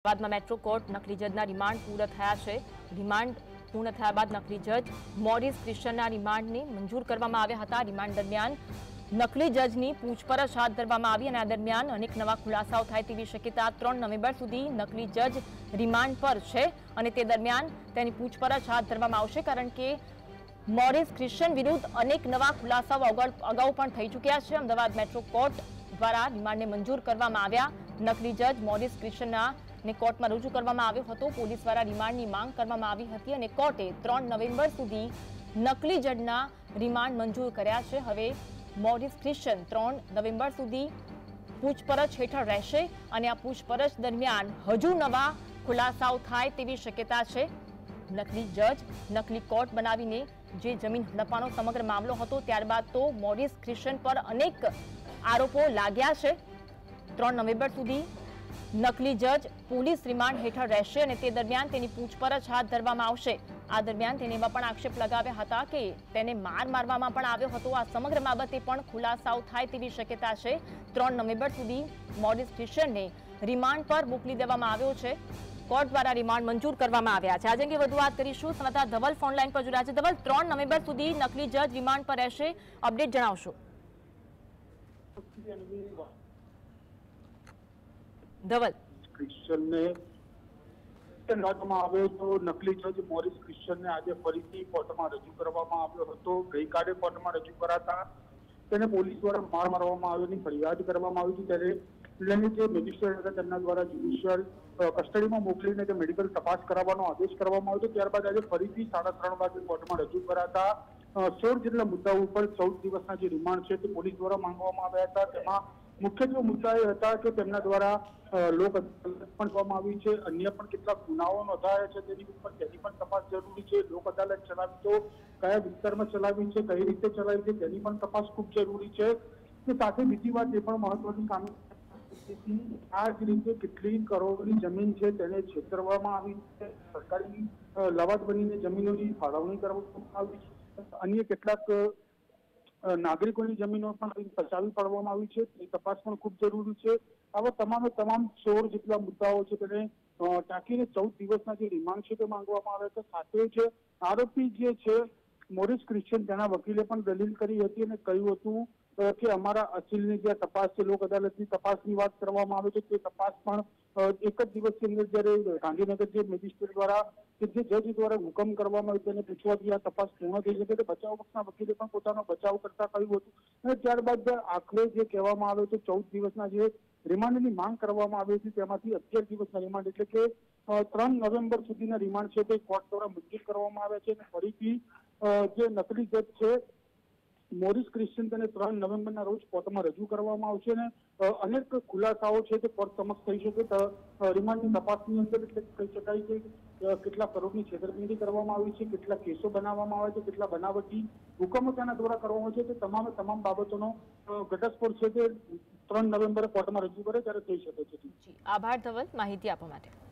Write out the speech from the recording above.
બાદમાં metro court નકલી જજના remand પૂર્ણ થયા છે। રિમાન્ડ પૂર્ણ થયા બાદ નકલી જજ મોરિસ ક્રિશ્ચનના રિમાન્ડને મંજૂર કરવામાં આવ્યા હતા। રિમાન્ડ દરમિયાન નકલી જજની પૂછપરછ હાથ ધરવામાં આવી અને આ દરમિયાન અનેક નવા ખુલાસાઓ થાય તેવી શક્યતા 3 નવેમ્બર સુધી નકલી જજ રિમાન્ડ પર છે અને તે દરમિયાન તેની પૂછપરછ હાથ ધરવામાં આવશે, કારણ કે મોરિસ ક્રિશ્ચન વિરુદ્ધ અનેક નવા ખુલાસાઓ અગાઉ પણ થઈ ચૂક્યા છે। અમદાવાદ મેટ્રો કોર્ટ દ્વારા રિમાન્ડને મંજૂર કરવામાં આવ્યા। નકલી જજ મોરિસ ક્રિશ્ચનના ને કોર્ટમાં રજૂ કરવામાં આવ્યો હતો। પોલીસ દ્વારા રિમાન્ડની માંગ કરવામાં આવી હતી અને કોર્ટે 3 નવેમ્બર સુધી નકલી જજના રિમાન્ડ મંજૂર કર્યા છે। હવે મોરિસ ક્રિશ્ચન 3 નવેમ્બર સુધી પૂછપરછ હેઠળ રહેશે અને આ પૂછપરછ દરમિયાન હજુ નવા ખુલાસાઓ થાય તેવી શક્યતા છે। નકલી જજ નકલી કોર્ટ બનાવીને જે જમીન હડપવાનો સમગ્ર મામલો હતો, ત્યારબાદ તો મોરિસ ક્રિશ્ચન પર અનેક આરોપો લાગ્યા છે। 3 નવેમ્બર સુધી નકલી જજ પોલીસ રિમાન્ડ હેઠળ રહેશે અને તે દરમિયાન તેની પૂછપરછ હાથ ધરવામાં આવશે। આ દરમિયાન તેને એવા પણ આક્ષેપ લગાવ્યા હતા કે તેને માર મારવામાં પણ આવ્યો હતો। આ સમગ્ર બાબતે પણ ખુલાસાઓ થાય તેવી શક્યતા છે। 3 નવેમ્બર સુધી મોરિસ ક્રિશ્ચનને રિમાન્ડ પર મોકલી દેવામાં આવ્યો છે। કોર્ટ દ્વારા રિમાન્ડ મંજૂર કરવામાં આવ્યા છે। આજે અંગે વધુ વાત કરીશું। સંવાદદાતા ધવલ ફોનલાઈન પર જોડાયા છે। ધવલ, 3 નવેમ્બર સુધી નકલી જજ રિમાન્ડ પર રહેશે, અપડેટ જણાવશો। ધવલ, ક્રિશ્ચનને નોંધવામાં આવ્યો તો નકલી જજ મોરિસ ક્રિશ્ચનને આજે ફરીથી કોર્ટમાં રજૂ કરવામાં આવ્યો હતો। ગઈકાલે કોર્ટમાં રજૂ કરાતા તેને પોલીસ દ્વારા માર મારવામાં આવ્યોની ફરિયાદ કરવામાં આવી હતી, ત્યારે જિલ્લાની જે મેજિસ્ટ્રેટ હતા તેમના દ્વારા જ્યુડિશિયલ કસ્ટડીમાં મોકલીને તે મેડિકલ તપાસ કરાવવાનો આદેશ કરવામાં આવ્યો હતો। ત્યારબાદ આજે ફરીથી 3:30 વાગે કોર્ટમાં રજૂ કરાતા 16 જેટલા મુદ્દાઓ ઉપર 14 દિવસના જે રિમાન્ડ છે તે પોલીસ દ્વારા માંગવામાં આવ્યા હતા। તેમાં મુખ્યત્વે મુદ્દા એ હતા કે તેમના દ્વારા લોક અદાલત પણ કરવામાં આવી છે, અન્ય પણ કેટલાક ગુનાઓ નોંધાયા છે તેની ઉપર તેની પણ તપાસ જરૂરી છે। લોક અદાલત ચલાવી તો કયા વિસ્તારમાં ચલાવી છે, કઈ રીતે ચલાવી છે તેની પણ તપાસ ખૂબ જરૂરી છે। તો સાથે બીજી વાત એ પણ મહત્વની કાનૂની આ જ રીતે કેટલી કરોડની જમીન છે તેને છેતરવામાં આવી છે, સરકારી લવાદ બનીને જમીનોની ફાળવણી કરવામાં આવી છે, અન્ય કેટલાક નાગરિકોની જમીનો પણ પચાવી પાડવામાં આવી છે, એ તપાસ પણ ખૂબ જરૂરી છે। આવા તમામ 16 જેટલા મુદ્દાઓ છે તેને ટાંકીને 14 દિવસના જે રિમાન્ડ છે તે માંગવામાં આવે છે। સાથે જ આરોપી જે છે મોરિસ ક્રિશ્ચન, તેના વકીલે પણ દલીલ કરી હતી અને કહ્યું હતું કે અમારા અસીલની જે તપાસ છે, લોક અદાલતની તપાસની વાત કરવામાં આવે છે, તે તપાસ પણ એક જ દિવસની અંદર જ્યારે ગાંધીનગર જે મેજિસ્ટ્રેટ દ્વારા કે જે જજ દ્વારા હુકમ કરવામાં આવ્યો તેને પૂછવાથી આ તપાસ પૂર્ણ થઈ શકે, બચાવ પક્ષના વકીલે પણ પોતાનો બચાવ કરતા કહ્યું હતું અને ત્યારબાદ આખરે જે કહેવામાં આવ્યું તો 14 દિવસના જે રિમાન્ડની માંગ કરવામાં આવી હતી તેમાંથી 11 દિવસના રિમાન્ડ એટલે કે 3 નવેમ્બર સુધીના રિમાન્ડ છે તે કોર્ટ દ્વારા મંજૂર કરવામાં આવ્યા છે અને ફરીથી જે નકલી જજ છે મોરિસ ક્રિશ્ચન તેને 3 નવેમ્બરના રોજ કોર્ટમાં રજૂ કરવામાં આવશે અને અનેક ખુલાસાઓ છે તે કોર્ટ સમક્ષ થઈ શકે। રિમાન્ડની તપાસની અંદર એટલે કહી શકાય કે કેટલા કરોડની છેતરપિંડી કરવામાં આવી છે, કેટલા કેસો બનાવવામાં આવે છે, કેટલા બનાવટી હુકમો તેના દ્વારા કરવામાં આવે છે, તે તમામ બાબતોનો ઘટસ્ફોટ છે તે 3 નવેમ્બરે કોર્ટમાં રજૂ કરે ત્યારે થઈ શકે છે। આભાર ધવલ, માહિતી આપવા માટે।